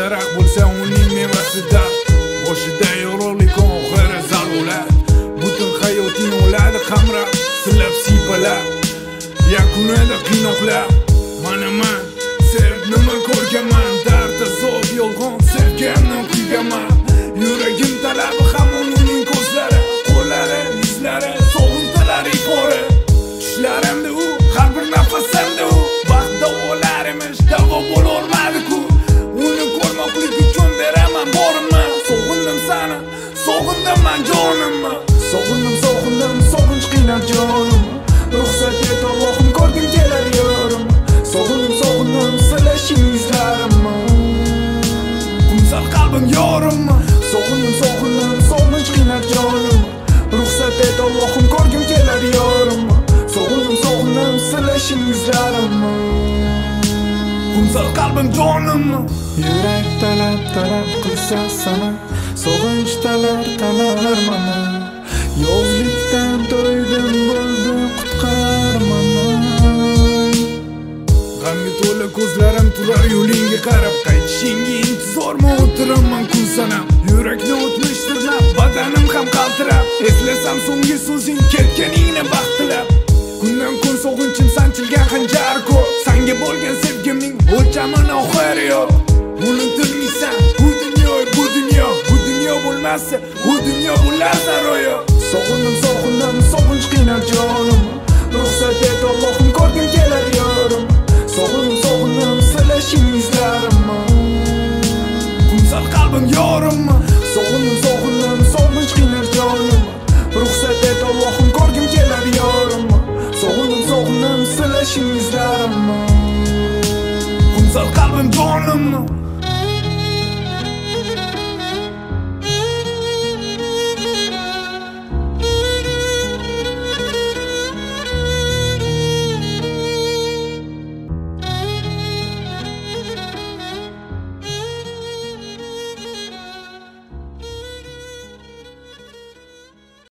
daraxt bo'lsa uning mevasi dard. Boshida yorug'likon oxiri zarurat. Butun hayoting o'ladi qamrab, silab siypalab. Yakunida qiynoqlar. Mana man sevib nima ko'rganman, dard azob yolg'on sevganman kuygaman. Yuragim talabi hamon uning ko'zlari, qo'llari, yuzlari, sog'intilar ifori. Tushlarimda u, har bir nafasimda u. Vaqtda o'lar emish, davo bo'lolmadi-ku. Uni ko'rmoqlik uchun beraman borimni. Sog'indim seni, sog'indim man jonimni. Sog'indim, sog'inch qiynar jonim. Ruxsat et Allohim, ko'rgim kelar yorim. Sog'indim, silashing yuzlarimni. Qumsal qalbim yorimni. Sog'indim, sog'inch qiynar jonim. Ruxsat et Allohim, ko'rgim kelar yorim. Sog'indim, silashing yuzlarimni. Qumsal qalbim jonimni. Yurak talab qilsa sana, sog'inch talar mana. Yovlikdan to'ydim, bo'ldim qutqar mana. G'amga to'la ko'zlarim turar yo'lingga qarab, qaytishingga intizormi o'tiraman kun sanab. Yurakni o'tmish sirlab, badanim ham qaltirab, eslasam so'nggi so'zing ketganingni baxtilab. Kundan kun sog'inchim sanchilgan xanjar ko'p, senga bo'lgan sevgimning o'lchamini oxiri yo'q. Unutilmaysan bu dunyo bo'lmasa, bu dunyo bo'lar zaroyo. Sog'indim, sog'inch qiynar jonim. Ruxsat et Allohim, ko'rgim kelar yorim. Sog'indim, silashing yuzlarimni. Qumsal qalbim yorimni. Sog'indim, sog'inch qiynar jonim. Ruxsat et Allohim, ko'rgim kelar yorim. Sog'indim, silashing yuzlarimni. Qumsal qalbim jonimni.